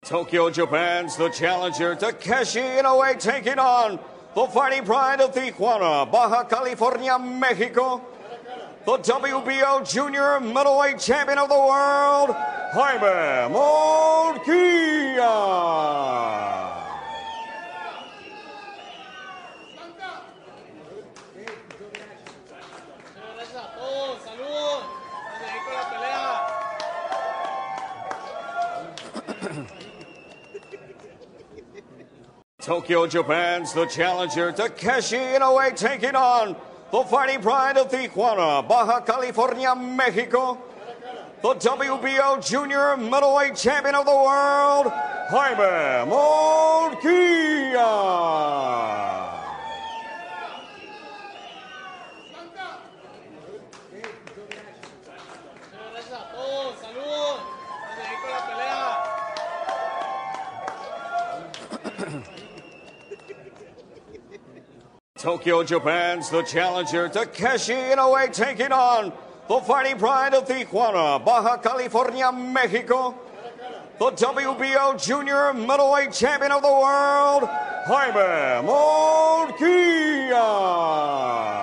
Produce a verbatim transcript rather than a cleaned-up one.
Tokyo, Japan's the challenger, Takeshi Inoue, taking on the fighting pride of Tijuana, Baja California, Mexico, the W B O Junior Middleweight Champion of the World, Jaime Munguia. Tokyo, Japan's the challenger, Takeshi Inoue, taking on the fighting pride of Tijuana, Baja California, Mexico, the W B O Junior Middleweight Champion of the World, Jaime Munguia. Tokyo, Japan's the challenger, Takeshi Inoue, taking on the fighting pride of Tijuana, Baja California, Mexico, the W B O Junior Middleweight Champion of the World, Jaime Munguia.